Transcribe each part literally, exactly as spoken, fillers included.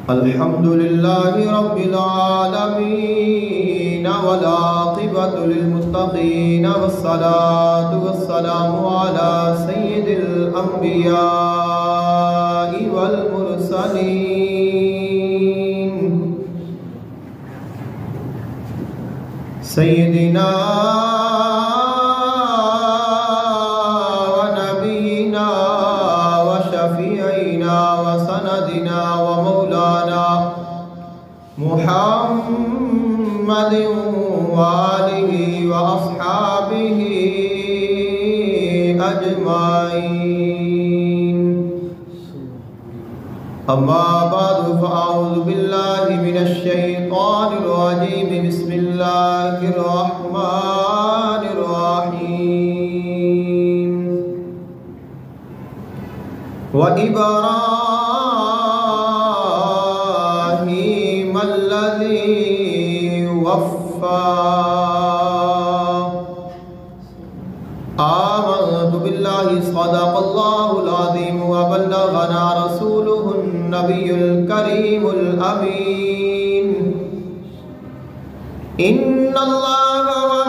الحمد لله رب العالمين والعاقبة للمتقين والصلاة والسلام على سيد الأنبياء والمرسلين سيدنا ونبينا وشفيعنا وسندنا ومولانا محمد وآله وأصحابه أجمعين. أما بعد فأعوذ بالله من الشيطان الرجيم. بسم الله الرحمن الرحيم. وإبراهيم الذي وفى آمنت بالله صدق الله العظيم وبلغنا رسوله النبي الكريم الأمين. إن الله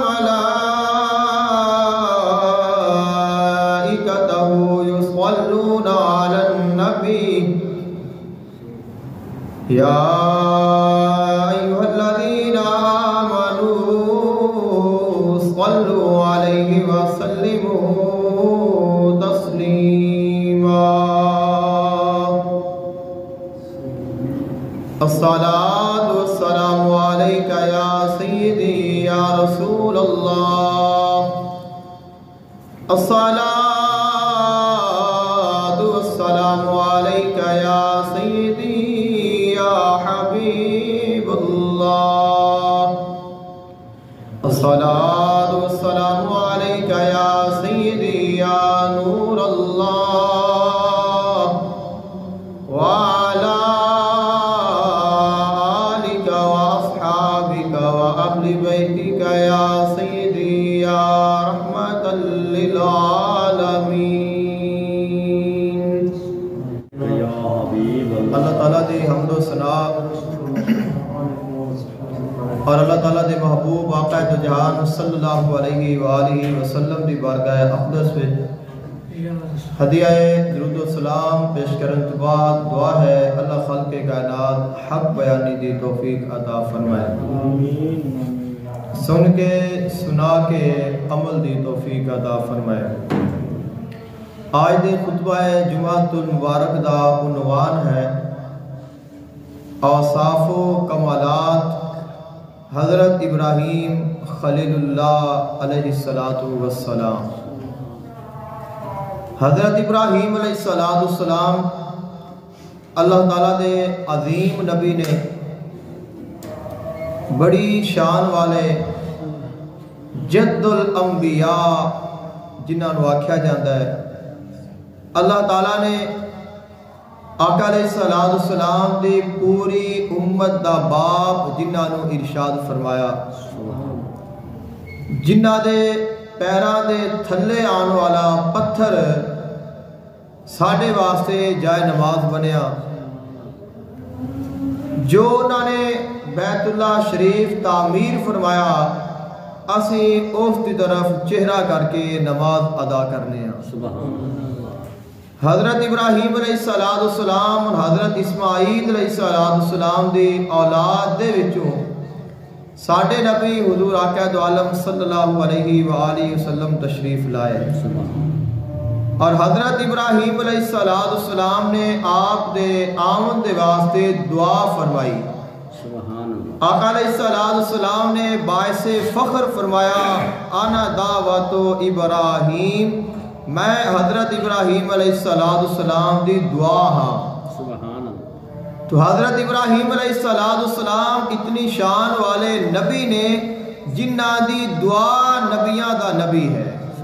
وملائكته يصلون على النبي يا أيها الذين آمنوا صلوا عليه وسلموا تسليما. الصلاة والسلام عليك يا سيدي يا رسول الله. الصلاة والسلام عليك يا سيدي يا حبيب الله. الصلاة والسلام عليك يا سيدي يا نور الله وعلى آلك وأصحابك وأهل بيتك يا سيدي يا رحمة للعالمين. اللہ تعالیٰ دی حمد و ثنا اور اللہ تعالیٰ دے محبوب آقا دو جہان صلی اللہ علیہ وآلہ وسلم دی بارگاہ اقدس میں ہدیہ درود و سلام پیش کرن تو بعد دعا ہے اللہ خلق کائنات حق بیانی دی توفیق عطا فرمائے. سن کے سنا کے عمل دی توفیق عطا فرمائے. آج دے خطبہ جمعۃ المبارک دا عنوان ہے اوصاف و کمالات حضرت ابراہیم خلیل اللہ علیہ السلام. حضرت ابراہیم علیہ السلام اللہ تعالیٰ دے عظیم نبی نے بڑی شان والے جد الانبیاء جنہاں نو آکھیا جاتا ہے. اللہ تعالیٰ نے آقا علیہ السلام دی پوری امت دا باپ جنہاں نو ارشاد فرمایا جنہاں دے پیران دے تھلے آن والا پتھر ساڑھے واسطے جائے نماز بنیا. جو انہوں نے بیت اللہ شریف تعمیر فرمایا اسی اس کی طرف چہرہ کر کے نماز ادا کرنے ہیں. حضرت ابراہیم علیہ السلام اور حضرت اسماعیل علیہ السلام دی اولاد دے وچوں ساڈے نبی حضور آقا دو عالم صلی اللہ علیہ وآلہ وسلم تشریف لائے اور حضرت ابراہیم علیہ السلام نے آپ دے آمد دے واسطے دعا فرمائی. آقا علیہ السلام نے باعث فخر فرمایا انا دعوت ابراہیم، میں حضرت ابراہیم علیہ السلام دی دعا ہاں. تو حضرت ابراہیم علیہ السلام اتنی شان والے نبی نے جنہ دی دعا نبیاں دا نبی ہے.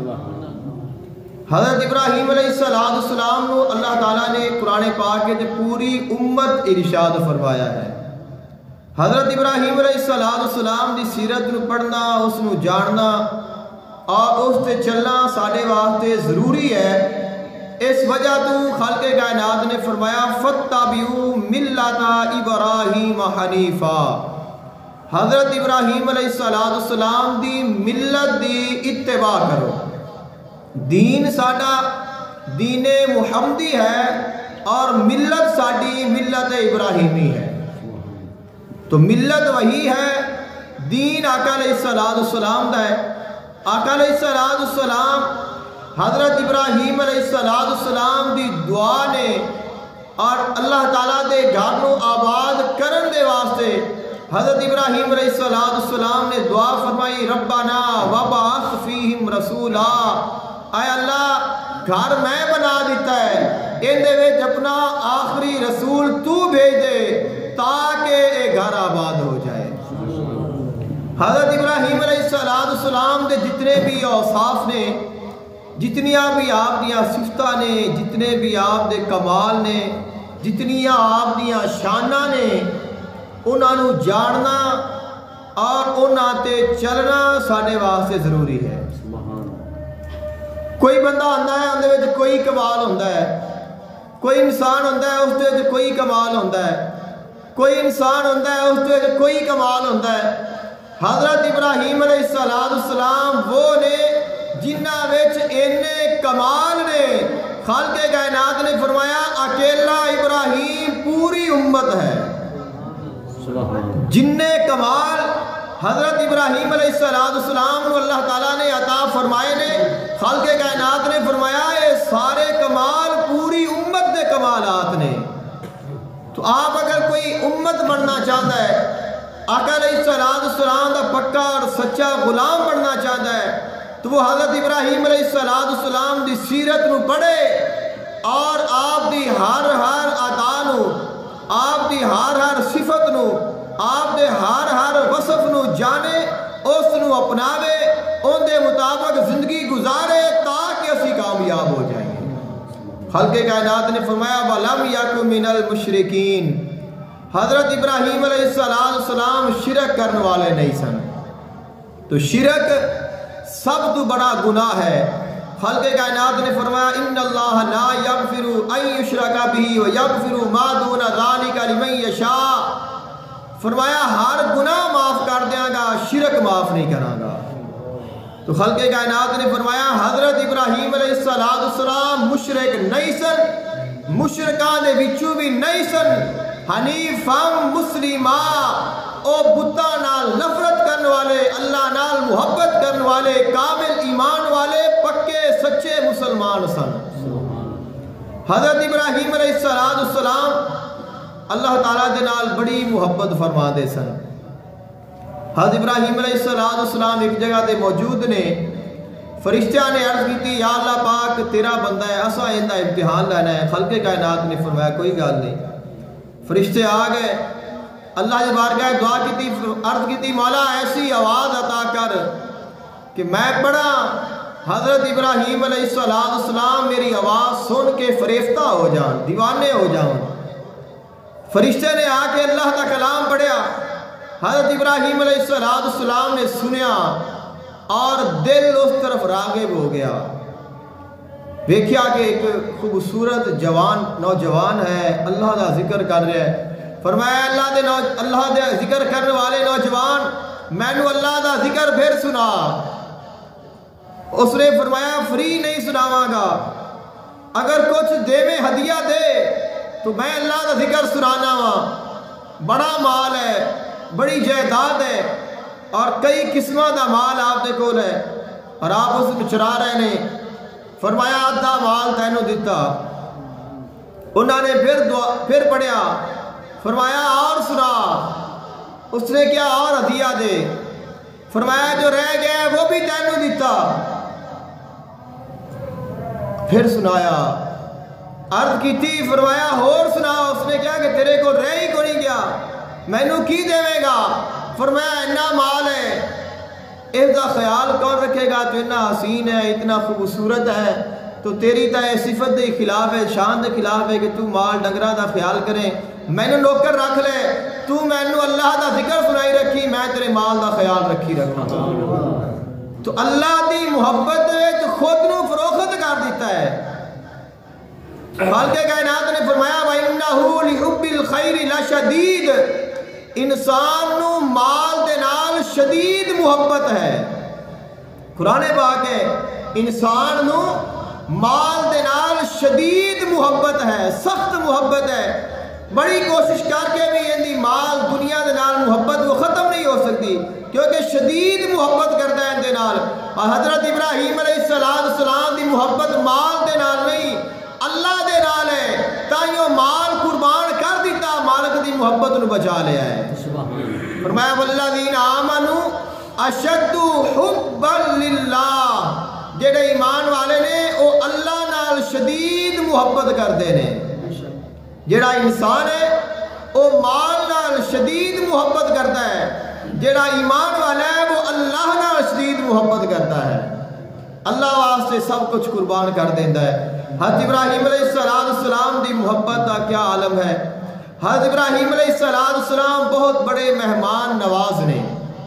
حضرت ابراہیم علیہ السلام نو اللہ تعالیٰ نے قرآن پاک کے پوری امت ارشاد فرمایا ہے. حضرت ابراہیم علیہ السلام دی سیرت نو پڑھنا، اس نو جاننا اور اس تے چلنا ساڑھے واسطے ضروری ہے اس وجہ تو خالق کائنات نے فرمایا فَاتَّبِعُوا مِلَّةَ إِبْرَاهِيمَ حَنِيفًا، حضرت ابراہیم علیہ السلام دی ملت دی اتباع کرو. دین ساڈا دین محمدی ہے اور ملت ساڈی ملت ابراہیمی ہے. تو ملت وہی ہے، دین آقا علیہ السلام دا ہے. آقا علیہ السلام حضرت ابراہیم علیہ السلام دی دعا نے اور اللہ تعالیٰ دے گھر نو آباد کرن دے واسطے حضرت ابراہیم علیہ السلام نے دعا فرمائی ربنا وبعث فیہم رسولا، اے اللہ گھر میں بنا دیتا ہے، ان دے وچ اپنا آخری رسول تو بھیج دے تاکہ اے گھر آباد ہو جائے. حضرت ابراہیم علیہ السلام دے جتنے بھی اوصاف نے، جتنیاں بھی آپ دیاں صفتاں نے، جتنے بھی آپ دے کمال نے، جتنیاں آپ دیاں شاناں نے، انہاں نو جاننا اور انہاں تے چلنا ساڈے واسطے ضروری ہے. کوئی بندہ آندا ہے اندے وچ کوئی کمال ہوندا ہے، کوئی انسان ہوندا ہے اس دے وچ کوئی کمال ہوندا ہے، کوئی انسان ہوندا ہے اس دے وچ کوئی کمال ہوندا ہے. حضرت ابراہیم علیہ السلام وہ نے جنہاں وچ اینے کمال نے، خالق کائنات نے فرمایا اکیلا ابراہیم پوری امت ہے. جننے کمال حضرت ابراہیم علیہ السلام کو اللہ تعالیٰ نے عطا فرمائے نے، خالق کائنات نے فرمایا یہ سارے کمال پوری امت دے کمالات نے. تو آپ اگر کوئی امت بننا چاہتا ہے، آقا علیہ السلام دا پکا اور سچا غلام بننا چاہتا ہے، تو وہ حضرت ابراہیم علیہ السلام دی سیرت نو پڑھے اور آپ دی ہر ہر عطا نو، آپ دی ہر ہر صفت نو، آپ دے ہر ہر وصف نو جانے، اس نو اپناوے، ان دے مطابق زندگی گزارے تاکہ اسی کامیاب ہو جائیں. خالق کائنات نے فرمایا وَلَمْ يَكُ مِنَ الْمُشْرِكِينَ، حضرت ابراہیم علیہ السلام شرک کرنے والے نہیں سن. تو شرک سب تو بڑا گناہ ہے. خالق کائنات نے فرمایا ان اللہ لا یغفر ان یشرک بہ ویغفر ما دون ذلک لمن یشاء، فرمایا ہر گناہ معاف کر دیاں گا، شرک معاف نہیں کراں گا. تو خالق کائنات نے فرمایا حضرت ابراہیم علیہ السلام مشرک نہیں سن، مشرکاں دے وچوں بھی نہیں سن، حنیفاً مسلمہ، او بتاں نال نفرت کرنے والے، اللہ نال محبت کرنے والے، کامل ایمان والے، پکے سچے مسلمان سن. حضرت ابراہیم علیہ السلام اللہ تعالیٰ دے نال بڑی محبت فرما دے سن. حضرت ابراہیم علیہ السلام ایک جگہ دے موجود نے، فرشتیاں نے عرض کی یا اللہ پاک تیرا بندہ ہے، اسا ایندا امتحان لینا ہے. خالق کائنات نے فرمایا کوئی گل نہیں. فرشتے آ گئے، اللہ جی بارگاہ دعا کی تھی، عرض کی تھی مولا ایسی آواز عطا کر کہ میں پڑھا، حضرت ابراہیم علیہ السلام میری آواز سن کے فریفتہ ہو جان، دیوانے ہو جان. فرشتے نے آ کے اللہ کا کلام پڑھیا، حضرت ابراہیم علیہ السلام نے سنیا اور دل اس طرف راغب ہو گیا. دیکھیا کہ ایک خوبصورت جوان نوجوان ہے، اللہ کا ذکر کر رہا ہے. فرمایا اللہ دے نو اللہ دے ذکر کرنے والے نوجوان مینو اللہ دا ذکر پھر سنا. اس نے فرمایا فری نہیں سناواں گا، اگر کچھ دے میں ہدیہ دے تو میں اللہ دا ذکر سنانا وا. بڑا مال ہے، بڑی جائیداد ہے اور کئی قسمہ دا مال آپ دے کول ہے اور آپ اس کو چرا رہے نے. فرمایا آدھا مال تینوں دیتا. انہوں نے پھر دعا پھر پڑھیا، فرمایا اور سنا. اس نے کیا اور ہدیہ دے. فرمایا جو رہ گیا ہے وہ بھی تینوں دیتا. پھر سنایا، عرض کی تھی، فرمایا اور سنا. اس نے کیا کہ تیرے کو رہ ہی کو نہیں گیا، مینوں کی دے گا. فرمایا اتنا مال ہے، اس کا خیال کون رکھے گا؟ تو اتنا حسین ہے، اتنا خوبصورت ہے، تو تیری تا صفت دے خلاف ہے، شان دے خلاف ہے کہ تو مال ڈنگرہ دا خیال کریں. مینوں نوکر رکھ لے، تو مینوں اللہ دا ذکر سنائی رکھی، میں تیرے مال دا خیال رکھی رکھا. تو اللہ دی محبت خود نو فروخت کر دیتا ہے. خالق کائنات نے فرمایا وَإِنَّهُ لِحُبِّ الْخَيْرِ لَشَدِيدٌ، انسان نو مال دے نال شدید محبت ہے۔ قرآن پاک ہے انسان نو مال دے نال شدید محبت ہے، سخت محبت ہے، بڑی کوشش کر کے بھی اندی مال دنیا دے نال محبت وہ ختم نہیں ہو سکتی، کیونکہ شدید محبت کرتا ہے اندے نال۔ اور حضرت ابراہیم علیہ السلام دی محبت مال دے نال نہیں اللہ دے نال ہے، تائیوں مال قربان کر دیتا، مالک دی محبت نو بچا لیا ہے۔ فرمایا والذین آمنوا اشد حبا للہ، جڑے ایمان والے نے وہ اللہ نال شدید محبت کرتے ہیں۔ جڑا انسان ہے وہ مال نال شدید محبت کرتا ہے، جڑا ایمان والا ہے وہ اللہ نال شدید محبت کرتا ہے، اللہ واسطے سب کچھ قربان کر دیتا ہے۔ حضرت ابراہیم علیہ السلام دی محبت کا کیا عالم ہے۔ حضرت ابراہیم علیہ السلام بہت بڑے مہمان نواز نے،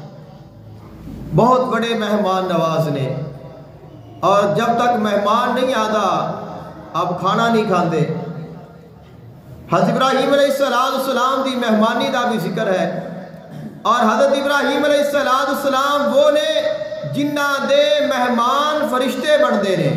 بہت بڑے مہمان نواز نے، اور جب تک مہمان نہیں آتا اب کھانا نہیں کھاتے۔ حضرت ابراہیم علیہ السلام دی مہمانی دا بھی ذکر ہے، اور حضرت ابراہیم علیہ السلام وہ نے جنہ دے مہمان فرشتے بنتے ہیں۔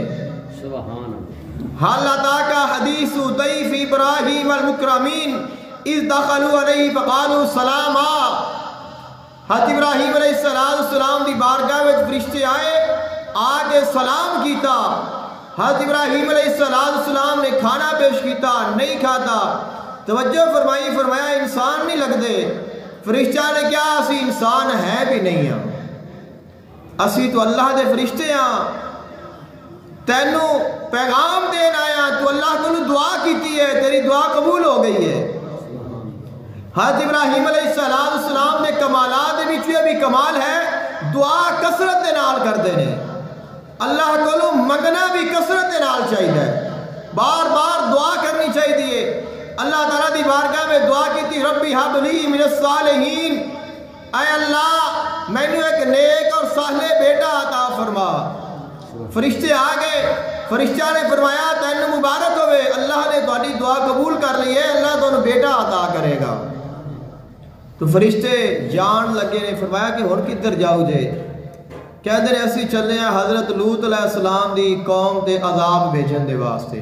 حال اتاک حدیث ضیف ابراہیم المکرمین اذ دخلوا علیہ فقالوا سلاما، حضرت ابراہیم علیہ السلام دی بارگاہ میں فرشتے آئے، آگے سلام کیتا، حضرت ابراہیم علیہ السلام نے کھانا پیش کیتا، نہیں کھاتا، توجہ فرمائی، فرمایا انسان نہیں لگتے۔ فرشتہ نے کیا اسی انسان ہے بھی نہیں ہاں، اسی تو اللہ دے فرشتے ہاں، تینوں پیغام دین آیا، تو اللہ کو دعا کیتی ہے، تیری دعا قبول ہو گئی ہے۔ حضرت ابراہیم علیہ السلام نے کمالات بھی بھی کمال ہے، دعا کثرت دے نال کر دینے، اللہ کو منگنا بھی کثرت دے نال چاہیے، بار بار دعا کرنی چاہیے۔ اللہ تعالیٰ دی بارگاہ میں دعا کی تھی ربی حب لی من الصالحین، اے اللہ میں نے ایک نیک اور صالح بیٹا عطا فرما۔ فرشتے آ گئے، فرشتہ نے فرمایا تینوں مبارک ہوئے، اللہ نے تہاڈی دعا قبول کر لی ہے، اللہ تانوں بیٹا عطا کرے گا۔ تو فرشتے جان لگے نے، فرمایا کہ ہن کدھر جاؤ جے؟ کہتے ہیں اسی چلے ہیں حضرت لوط علیہ السلام دی قوم تے عذاب بھیجن دے واسطے۔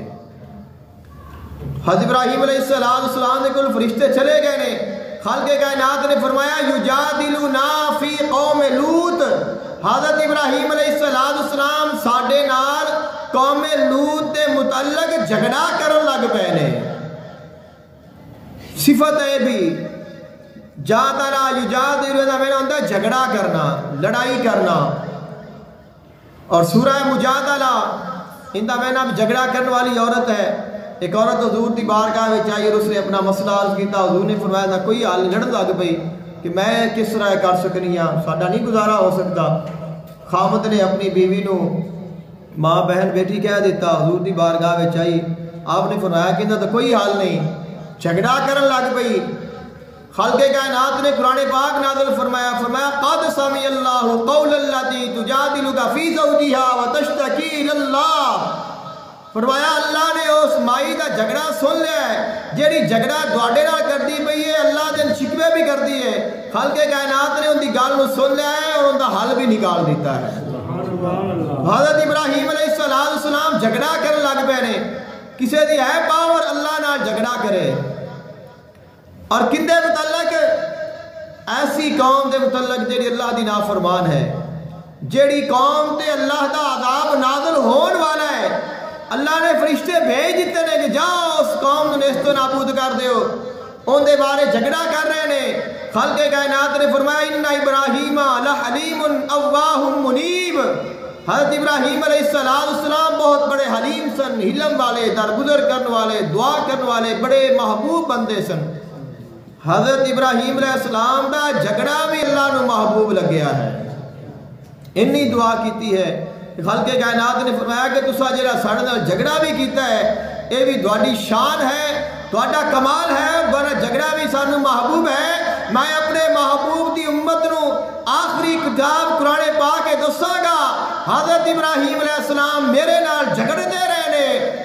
حضرت ابراہیم علیہ السلام نے کل فرشتے چلے گئے نے، خالق کائنات نے فرمایا یجادلونا فی قوم لوط، حضرت ابراہیم علیہ السلام ساڈے نال قوم لوط دے متعلق جھگڑا کرن لگ پے نے۔ صفت ہے بھی جادلا یجادلو دا میں ہوندا جھگڑا کرنا، لڑائی کرنا، اور سورہ مجادلہ اندا میں نام جھگڑا کرنے والی عورت ہے۔ ایک عورت حضور دی بارگاہ میں آئی اور اس نے اپنا مسئلہ عرض کیتا، حضور نے فرمایا تھا کوئی حال نہیں، لڑن لگ پئی کہ میں کس طرح کر سکنی ہاں، ساڈا نہیں گزارا ہو سکتا۔ خامد نے اپنی بیوی نو ماں بہن بیٹی کہہ دیتا، حضور دی بارگاہ میں آئی، آپ نے فرمایا کہ اندا کوئی حال نہیں، جھگڑا کرن لگ پئی۔ خالق کائنات نے قرآن پاک نازل فرمایا، فرمایا قد سمع اللہ قول التی تجادلک فی زوجہا وتشتکی الی اللہ، فرمایا اللہ نے اس مائی دا جھگڑا سن لیا ہے جیڑی جھگڑا تواڈے نال کردی پئی ہے، اللہ دے شکوے بھی کردی ہے، خالق کائنات نے ان دی گل نو سن لیا ہے اور ان دا حل بھی نکال دیتا ہے۔ حضرت ابراہیم علیہ السلام جھگڑا کرن لگ پے نے، کسے دی ہے پاور اللہ نال جھگڑا کرے، اور کندے متعلق؟ ایسی قوم دے متعلق جیڑی اللہ دی نافرمان ہے، جیڑی قوم تے اللہ دا عذاب نازل ہون والا ہے، اللہ نے فرشتے بھیج دیتے نے کہ جاؤ اس قوم نے نیست و نابود کر دیو، ان دے بارے جھگڑا کر رہے نے۔ خالق کائنات نے فرمایا ان ابراہیم لحلیم اواہ منیب، حضرت ابراہیم علیہ السلام بہت بڑے حلیم سن، حلم والے، درگزر کرنے والے، دعا کرنے والے، بڑے محبوب بندے سن۔ حضرت ابراہیم علیہ السلام دا جھگڑا بھی اللہ نو محبوب لگیا ہے، انی دعا کیتی ہے۔ خالق کائنات نے فرمایا کہ تسا جڑا ساڈے نال جھگڑا بھی کیتا ہے اے بھی تہاڈی شان ہے، تہاڈا کمال ہے، ورنہ جھگڑا بھی سانو محبوب ہے۔ میں اپنے محبوب دی امت نو آخری کتاب قرآن پاک کے دساں گا، حضرت ابراہیم علیہ السلام میرے نال جھگڑتے رہے نے،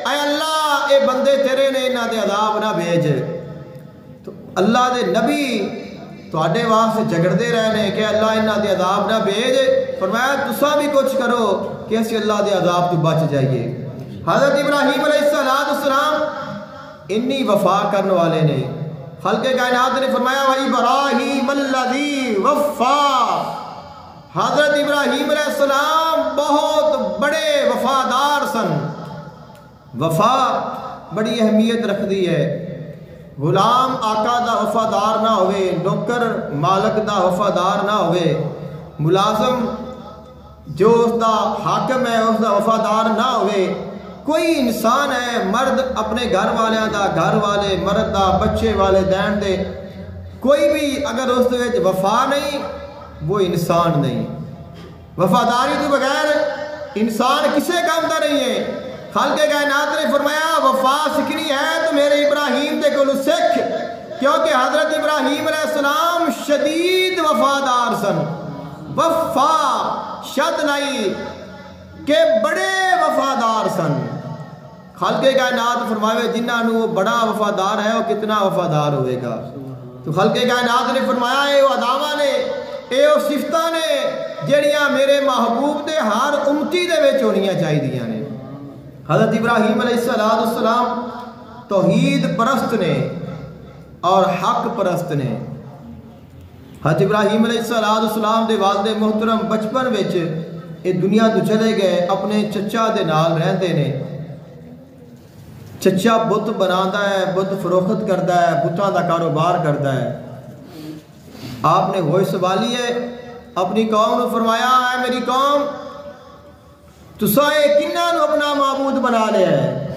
اے اللہ اے بندے تیرے نے انہاں دے عذاب نہ بھیج. تو اللہ دے نبی تواڈے واسطے جھگڑدے رہے نے کہ اللہ انہاں دے عذاب نہ بھیج. فرمایا تساں بھی کچھ کرو کہ اسی اللہ دے عذاب تو بچ جائیے. حضرت ابراہیم علیہ السلام انی وفا کرنے والے نے. خلق کائنات نے فرمایا وَإِبْرَاهِيمَ الَّذِي وَفَّا. حضرت ابراہیم علیہ السلام بہت بڑے وفادار سن. وفا بڑی اہمیت رکھ دی ہے. غلام آقا دا وفادار نہ ہوئے, نوکر مالک دا وفادار نہ ہوئے, ملازم جو اس دا حاکم ہے اس دا وفادار نہ ہوئے. کوئی انسان ہے, مرد اپنے گھر والوں دا, گھر والے مرد دا, بچے والے دین دے, کوئی بھی اگر اس دے وفا نہیں وہ انسان نہیں. وفاداری تو بغیر انسان کسے کام دا نہیں ہے. خالق کائنات نے فرمایا وفا سیکھنی ہے تو میرے ابراہیم دے کولو سکھ, کیونکہ حضرت ابراہیم علیہ السلام شدید وفادار سن. وفا شد نہیں کہ بڑے وفادار سن. خالق کائنات فرماوے جنہاں نو وہ بڑا وفادار ہے وہ کتنا وفادار ہوئے گا. تو خالق کائنات نے فرمایا اے وہ اداواں نے, اے وہ صفتاں نے جڑیاں میرے محبوب دے ہر امتی دے وچ ہونیاں چاہیدیاں نے. حضرت ابراہیم علیہ السلام توحید پرست نے اور حق پرست نے. حضرت ابراہیم علیہ السلام دے والد محترم بچپن وچ اے دنیا تو چلے گئے, اپنے چچا دے نال رہندے نے. چچا بت بناتا ہے, بت فروخت کرتا ہے, بتاں دا کاروبار کرتا ہے. آپ نے ہوئے سوالی ہے اپنی قوم نے فرمایا اے میری قوم تساں اے کنہاں نو اپنا معبود بنا لیا ہے؟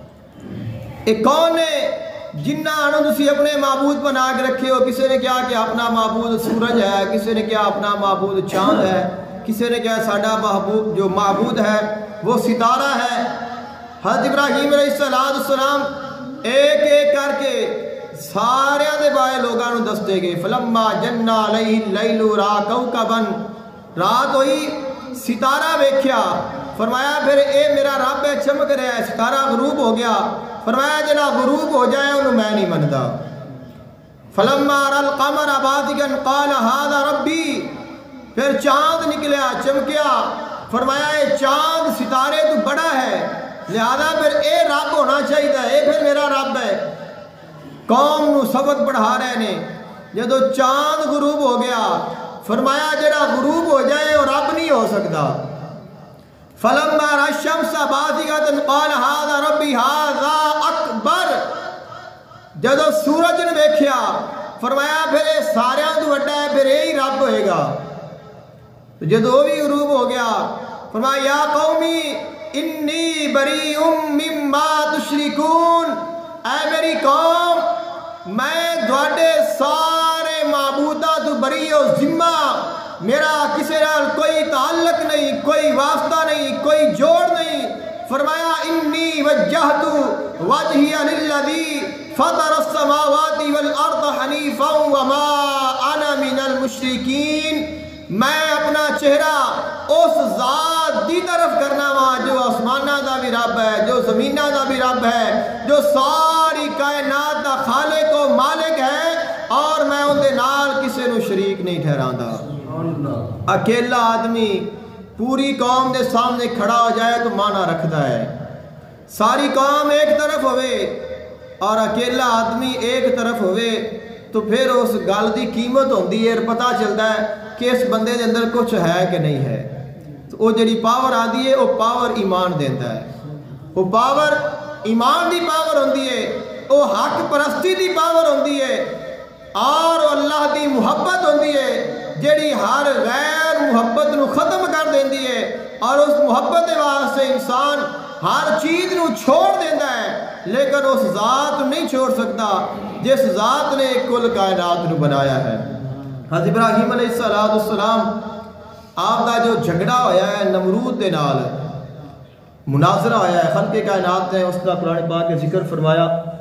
اے کون نے جنہاں نو تسی اپنے معبود بنا کے رکھے ہو؟ کسی نے کہا کہ اپنا معبود سورج ہے, کسی نے کہا اپنا معبود چاند ہے, کسی نے کہا ساڈا محبوب جو معبود ہے وہ ستارہ ہے. حضرت ابراہیم علیہ السلام ایک ایک کر کے سارے دے بارے لوگاں نو دستے گئے. فلما جن علیہ اللیل را کوکبا, رات ہوئی ستارہ ویکھیا, فرمایا پھر اے میرا رب ہے چمک رہا ہے. ستارہ غروب ہو گیا, فرمایا جنا غروب ہو جائے انہوں میں نہیں منتا. فلما را القمر بازغا قال هذا ربی, پھر چاند نکلیا چمکیا, فرمایا اے چاند ستارے تو بڑا ہے لہذا پھر اے رب ہونا چاہیے, اے پھر میرا رب ہے. قوم نو سبق پڑھا رہے نے. جدو چاند غروب ہو گیا فرمایا جڑا غروب ہو جائے وہ رب نہیں ہو سکتا. فلما را الشمس بازغة قال هذا ربی هذا اکبر, جدو سورج نے ویکھیا فرمایا پھر اے سارے تو بڑا ہے, پھر یہی رب ہوئے گا. جدو بھی غروب ہو گیا فرمایا یا قومی انی بریء مما تشرکون, اے میری قوم میں دوڑے سارے معبودات تو بری و ذمہ, میرا کسی نال کوئی تعلق نہیں, کوئی واسطہ نہیں, کوئی جوڑ نہیں. فرمایا انی وجہت وجہی للذی فطر السماوات والارض حنیفا وما انا من المشرکین, میں اپنا چہرہ اس ذات دی طرف کرنا وا جو آسمانہ دا بھی رب ہے, جو زمینہ دا بھی رب ہے, جو ساری کائنات دا خالق و مالک ہے, اور میں ان دے نال کسی نو شریک نہیں ٹھہراندا. اکیلا آدمی پوری قوم دے سامنے کھڑا ہو جائے تو مانا رکھتا ہے. ساری قوم ایک طرف ہوئے اور اکیلا آدمی ایک طرف ہوئے تو پھر اس گل دی قیمت ہوندی ہے, پتہ چلتا ہے کہ اس بندے دے اندر کچھ ہے کہ نہیں ہے. تو وہ جڑی پاور آدھی ہے وہ پاور ایمان دیتا ہے, وہ پاور ایمان دی پاور ہوندی ہے, وہ حق پرستی دی پاور ہوندی ہے, اور اللہ دی محبت ہوندی ہے جڑی ہر غیر محبت نو ختم کر دیندی ہے, اور اس محبت دے واسطے انسان ہر چیز نو چھوڑ دیتا ہے, لیکن اس ذات نہیں چھوڑ سکتا جس ذات نے کل کائنات نو بنایا ہے. حضرت ابراہیم علیہ السلام آپ کا جو جھگڑا ہویا ہے نمرود دے نال, مناظرہ ہویا ہے, خلق کائنات نے اس کا قرآن پاک کے ذکر فرمایا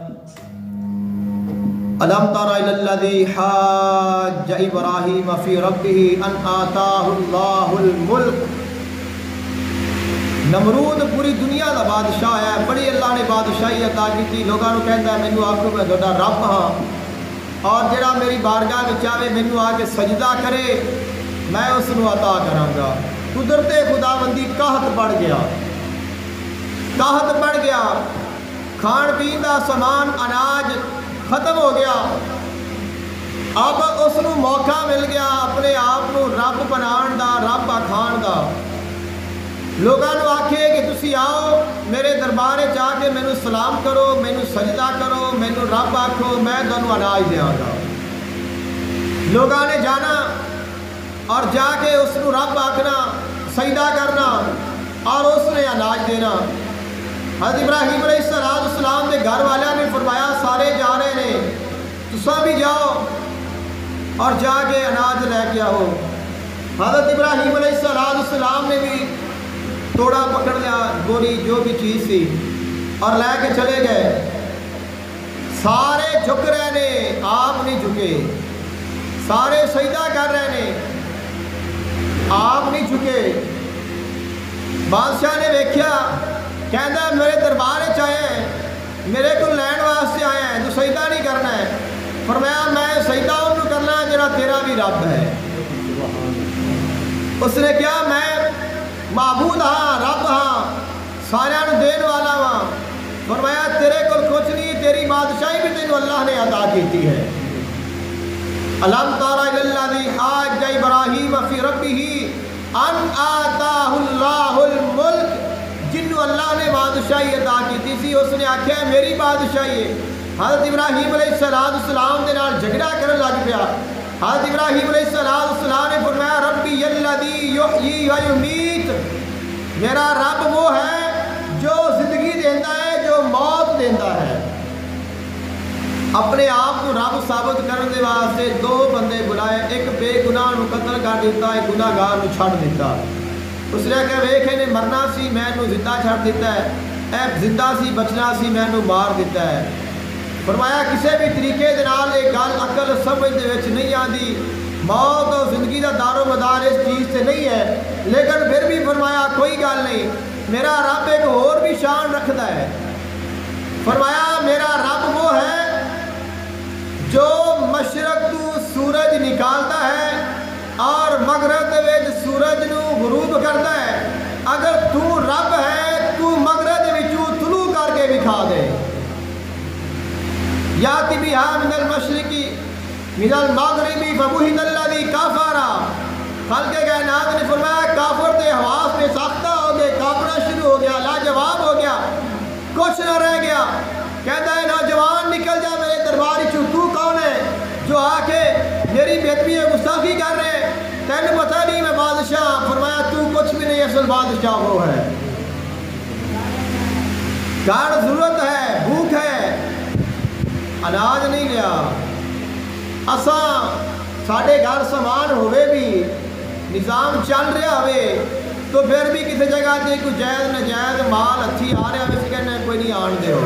الم تر الی الذی حاج ابراہیم فی ربہ ان آتاہ اللہ الملک नमरूद पूरी दुनिया का बादशाह है, बड़ी अल्लाह ने बादशाही अता की। लोगों को कहता है मैनू आखो मैं तुहाडा रब हाँ, और जिहड़ा मेरी बारगाह में आवे मैनू आके सजदा करे मैं उसनू अता करांगा। कुदरते खुदाबंदी कहत बढ़ गया, कहत बढ़ गया। खाण पीन का समान अनाज खत्म हो गया। अब उसनू मौका मिल गया अपने आप को रब बनाने का, रब आखाण का। लोगों को आखे कि तुसी आओ मेरे दरबार च आके मैनू सलाम करो, मैनू सजदा करो, मैनू रब आखो, मैं तुहानू अनाज देंगा। लोगों ने जाना और जाके उसनू रब आखना, सजदा करना और उसने अनाज देना। हज़रत इब्राहीम अलैहिस्सलाम के घर वालों ने फरमाया सारे जा रहे हैं, तुसा भी जाओ और जाके अनाज लैके आओ। हज़रत इब्राहीम अलैहिस्सलाम ने भी तोड़ा पकड़ लिया, गोली जो भी चीज़ सी, और लैके चले गए। सारे झुक रहे ने, आप नहीं झुके। सारे सजदा कर रहे ने, आप नहीं झुके। बादशाह ने वेख्या, कहता मेरे दरबार च आए हैं, मेरे को लैन वास्ते आए हैं, तू सजदा नहीं करना है। फरमाया मैं सजदा उन्होंने करना है जिहड़ा तेरा भी रब है। उसने क्या मैं माबूद हाँ, रब हाँ, सारियां नूं देण वाला हाँ। फरमाया तेरे कोल कुछ नहीं, तेरी बादशाही भी तेनू अल्लाह ने अता की है। अलम तरा इलल्लज़ी हाज इब्राहीम फी रब्बिही अन आताहुल्लाहुल मुल्क, जिन्नू अल्लाह ने बादशाही अता की सी, उसने आख्या मेरी बादशाही है। हज़रत इब्राहीम अलैहिस्सलाम दे नाल झगड़ा करन लग पिया। हज़रत इब्राहीम अलैहिस्सलाम ने फरमाया रब्बी यल्लज़ी युहयी व युमीत, मेरा रब वो है जो जिंदगी देता है, जो मौत देता है। अपने आप को रब साबित करने के वास्ते दो बंदे बुलाए, एक बेगुनाह नूं कतल कर दिता, एक गुनाहगार नूं छड्ड दिता। उसने कहा वेख इहने मरना सी, मैनू जिंदा छड्ड दिता है, ए जिंदा सी बचना सी, मैनू मार दिता है। फरमाया किसी भी तरीके दे नाल ये गल अकल समझ दे विच नहीं आती। मौत और जिंदगी का दारो मदार इस चीज़ से नहीं है, लेकिन फिर भी फरमाया कोई गल नहीं, मेरा रब एक होर भी शान रखता है। फरमाया मेरा रब वो है जो मशरक तू सूरज निकालता है और मगरब दे विच सूरज नू गुरूब करता है। अगर तू रब है, तू मगरब दे विचों तुलू करके विखा दे। याति बिहा मिनल मशरिकी मिनल मगरिबी फबुहितल्लज़ी कफरा। कल के कायनात ने फरमाया काफिर के हवास में साख्ता हो गए, काफरा शुरू हो गया, लाजवाब हो गया, कुछ न रह गया। कहता है नौजवान निकल जा मेरे दरबार चू, तू कौन है जो आके मेरी बेदबी गुस्ताखी कर रहे हैं? तेन पता नहीं मैं बादशाह। फरमाया तू कुछ भी नहीं, असल बादशाह वो है। घर जरूरत है, भूख है, अनाज नहीं लिया। असा साढ़े घर समान होवे भी, निज़ाम चल रहा होवे, तो फिर भी किसी जगह से कोई जायज़ नजायज़ माल हथी आ रहा है, कहने कोई नहीं आन दो।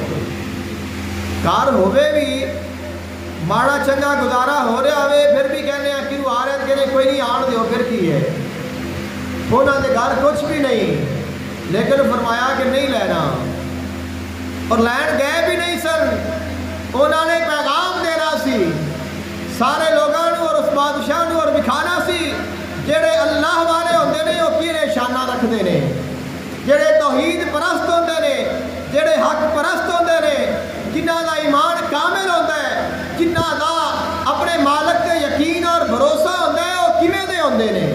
घर होवे भी, माड़ा चंगा गुजारा हो रहा होवे, फिर भी कहने क्यों आ रहे, कहने कोई नहीं आन दो। फिर की है, उन्होंने घर कुछ भी नहीं, लेकिन फरमाया कि नहीं लेना, और लैन गए भी नहीं सन। उन्होंने पैगाम देना सी सारे लोगों को, और उस बादशाह को और विखाना सी जेड़े अल्लाह वाले होंदे ने वो की निशाना रखते हैं, जेड़े तौहीद परस्त होंदे ने, जेड़े हक परस्त होंदे ने, जिन्हां दा ईमान कामिल होंदा है, जिन्हां दा अपने मालिक ते यकीन और भरोसा होंदा है, वो किवें दे होंदे ने।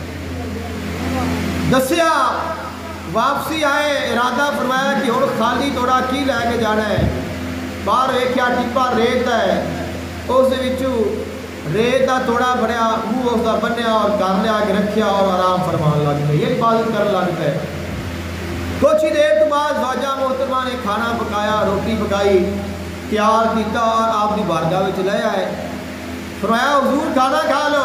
दसिया वापसी आए, इरादा फरमाया कि हुण खाली तोड़ा की लैके जाना है। बाहर वेख्या टिप्पा रेत है, उस रेत का तोड़ा भरया, मुँह उसका बन्या और घर लिया के रखिया और आराम फरमान लग गए, ये इबादत कर लग गए। कुछ ही देर तो बाद ख्वाजा मोहतरमा ने खाना पकाया, रोटी पकाई, तैयार किया और आपकी बारगाह में ले आए। फरमाया हुजूर खाना खा लो।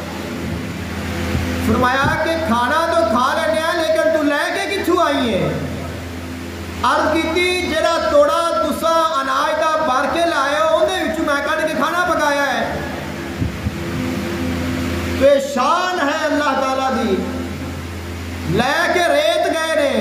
फरमाया कि खाना तो खा लेने, लेकिन तू लैके किथों आई है? अर्ज की जेड़ा तोड़ा तुसा अनाज का भर के लाए हो, उन्हें मैं कट के खाना पकाया है। तो शान है अल्लाह ताला दी, लैके रेत गए ने,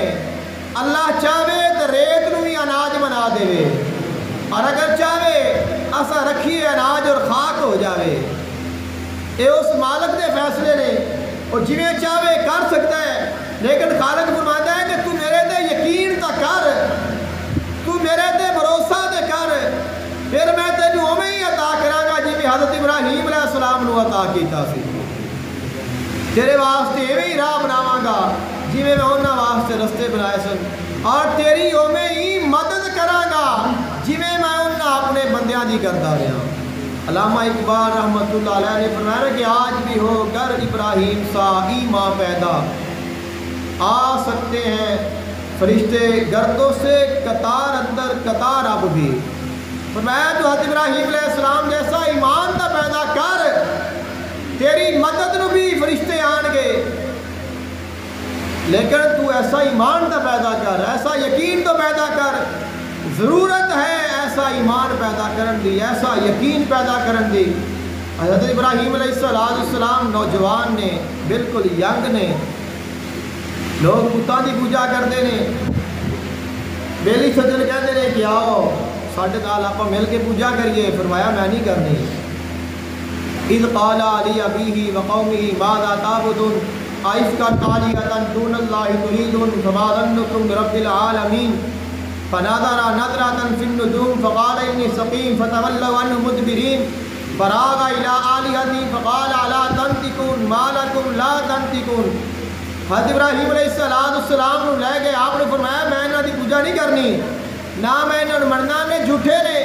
دے اور اگر چاہے اسا رکھیے اناج اور خاک ہو جاوے. اے اس مالک دے فیصلے نے اور جویں چاہے کر سکتا ہے. لیکن خالق فرماتا ہے کہ تو میرے تے یقین تا کر, تو میرے تے بھروسہ تے کر, پھر میں تینوں اوویں ہی عطا کراں گا جویں حضرت ابراہیم علیہ السلام نو عطا کیتا سی. تیرے واسطے ایویں ہی راہ بناواں گا جویں میں انہاں واسطے رستے بنائے سن, اور تیری اوویں ہی مدد کراں گا جویں میں انہاں اپنے بندیاں دی کردا رہا. علامہ اقبال رحمۃ اللہ علیہ نے فرمایا کہ آج بھی ہو گر ابراہیم سا ایمان پیدا, آ سکتے ہیں فرشتے گردوں سے قطار اندر قطار اب بھی. فرمایا تو حضرت ابراہیم علیہ السلام جیسا ایمان تا پیدا کر, تیری مدد نو بھی فرشتے آن گے, لیکن تو ایسا ایمان تا پیدا کر, ایسا یقین تو پیدا کر. ضرورت ہے ایسا ایمان پیدا کرن دی, ایسا یقین پیدا کرن دی. حضرت ابراہیم علیہ السلام نوجوان نے, بالکل ینگ نے, لوگ بتاں دی پوجا کرتے ہیں. بیلی سجن کہتے ہیں کہ آؤ ساڈے نال آپاں مل کے پوجا کریے. فرمایا میں نہیں کرنی. اذ قال علی ابیہ وقومہ ماذا تعبدون ائفکا آلہۃ دون اللہ تریدون فما ظنکم برب العالمین فنظر نظرة في النجوم فقال إني سقيم فتولوا عنه مدبرين فراغ إلى آلهتهم فقال ألا تنطقون ما لكم لا تنطقون. حضرت ابراہیم علیہ السلام نو لے گئے, آپ نے فرمایا میں انہاں دی پوجا نہیں کرنی, نہ میں انہاں نوں مننا, نے جھوٹے نے.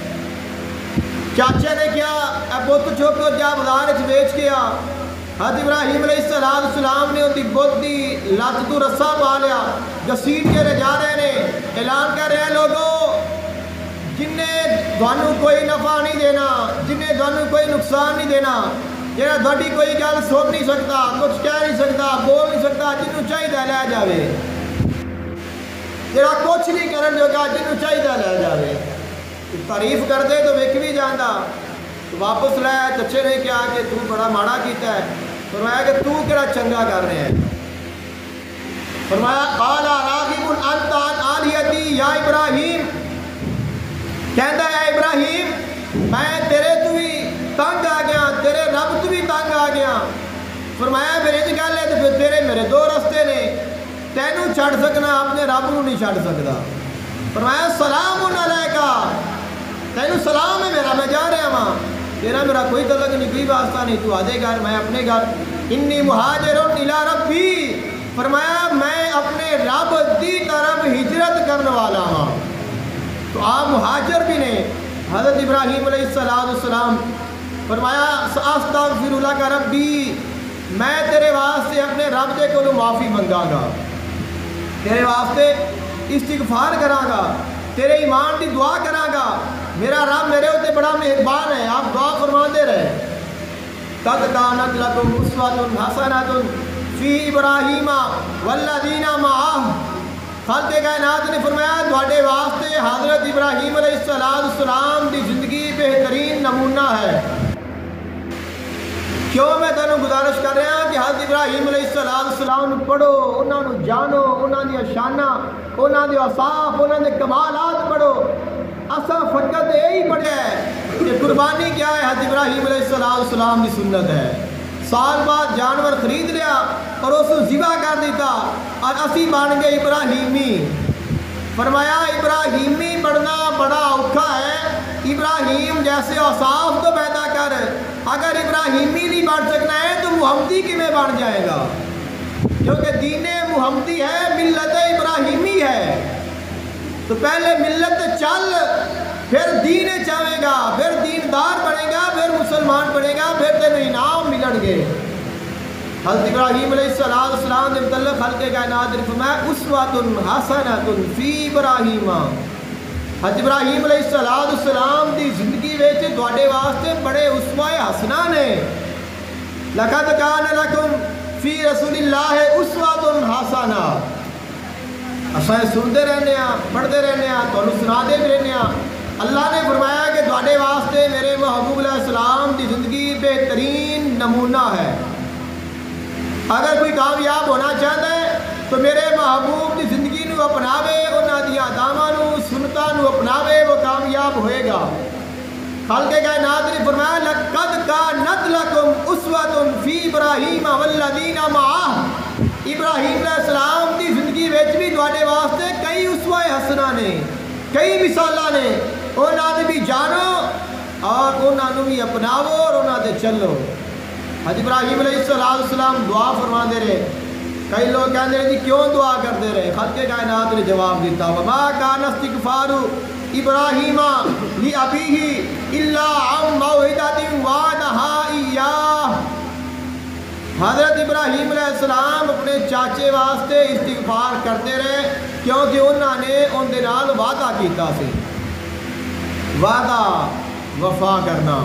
چاچے نے کیا اے بت چوک جا بازار وچ بیچ کے آ. حضرت ابراہیم علیہ السلام نے ان کی بت کی لت تو رسا پا لیا, گسیٹ کے جا رہے ہیں, اعلان کر رہے ہیں لوگوں جن نے تھانوں کوئی نفع نہیں دینا, جن نے تھانوں کوئی نقصان نہیں دینا, جہاں تھوڑی کوئی گل سن نہیں سکتا, کچھ کہہ نہیں سکتا, بول نہیں سکتا, جنوں چاہیے لے جاوے, جہاں کچھ نہیں کرن جوگا, جنوں چاہیے لے جاوے. تعریف کر دے تو وک بھی جانا, واپس لے. چچے نے کیا کہ تو بڑا ماڑا کیتا ہے. فرمایا کہ تو کہڑا چنگا کر رہے ہیں. فرمایا قال راغب انت عن آلہتی یا ابراہیم, کہندا ہے ابراہیم میں تیرے تو بھی تنگ آ گیا, تیرے رب تو بھی تنگ آ گیا. فرمایا پھر انج گل ہے تو پھر تیرے میرے دو رستے نے, تینوں چھڑ سکنا, اپنے رب نو نہیں چھڑ سکتا. فرمایا سلام علیکا, تینوں سلام ہے میرا, میں جا رہا ہاں, تیرا میرا کوئی تعلق نہیں, کوئی واسطہ نہیں, تو آدھے گھر میں اپنے گھر. انی مہاجر الی ربی, فرمایا میں اپنے رب دی طرف ہجرت کرنے والا ہاں. تو آپ مہاجر بھی نے. حضرت ابراہیم علیہ السلام فرمایا استغفر لک ربی, میں تیرے واسطے اپنے رب دے کولوں معافی منگا گا, تیرے واسطے استغفار کراں گا, تیرے ایمان دی دعا کراں گا. میرا رب میرے ہوتے بڑا مہربان ہے, آپ دعا فرماتے رہے. قد کانت لکم اسوۃ حسنۃ فی ابراہیم والذین معہ, خالق کائنات نے فرمایا تواڈے واسطے حضرت ابراہیم علیہ السلام دی زندگی بہترین نمونہ ہے. کیوں میں تینوں گزارش کر رہا ہوں کہ حضرت ابراہیم علیہ السلام پڑھو, انہاں نوں جانو, انہاں دی شاناں, انہاں دے اوصاف, انہاں دے کمالات پڑھو. اسا فقط یہی پڑھیا ہے کہ قربانی کیا ہے, حضرت ابراہیم علیہ السلام کی سنت ہے. سال بعد جانور خرید لیا اور اس کو ذبح کر دیتا اور اسی بن گئے ابراہیمی. فرمایا ابراہیمی بڑھنا بڑا اوکھا ہے, ابراہیم جیسے اوصاف تو پیدا کر. اگر ابراہیمی نہیں بن سکنا ہے تو محمدی کیویں بن جائے گا, کیونکہ دین محمدی ہے, ملت ابراہیمی ہے. تو پہلے ملت چل, پھر دین چاہے گا, پھر دیندار بنے گا, پھر مسلمان بنے گا, پھر تینوں انعام ملن گے. حضرت ابراہیم علیہ السلام نے متعلق خلق کائنات نے فرمایا اسوۃ حسنۃ فی ابراہیم. حضرت ابراہیم علیہ السلام دی زندگی وچ تواڈے واسطے بڑے اسوہ حسنہ نے. لقد کان لکم فی رسول اللہ اسوۃ حسنہ. اساں سنتے رہنے ہیں, پڑھتے رہنے ہیں, تانوں سناتے بھی رہنے ہیں. اللہ نے فرمایا کہ تواڈے واسطے میرے محبوب علیہ السلام دی زندگی بہترین نمونہ ہے. اگر کوئی کامیاب ہونا چاہتا ہے تو میرے محبوب دی زندگی نو اپناوے, انہاں دیاں اداواں نو, سنت تانو اپناوے وہ کامیاب ہوئے گا۔ خلق کائنات نے فرمایا لقد کانت لکم اسوۃ فی ابراہیم والذین معہ، ابراہیم علیہ السلام کی زندگی وچ بھی تواڈے واسطے کئی اسوہ حسنہ نے، کئی مثالاں نے، انہاں دے بھی جانو اور انہاں نوں بھی اپناؤ اور انہاں تے چلو۔ حضرت ابراہیم علیہ السلام دعا فرماندے رہے، کئی لوگ کہندے رہے جی کیوں دعا کرتے رہے؟ خالق کائنات نے جواب دیتا وما کان استغفار ابراہیم لأبیہ الا عن موعدۃ وعدہا ایاہ، حضرت ابراہیم علیہ السلام اپنے چاچے واسطے استغفار کرتے رہے کیونکہ انہوں نے ان دے نال وعدہ کیتا سی۔ وعدہ وفا کرنا،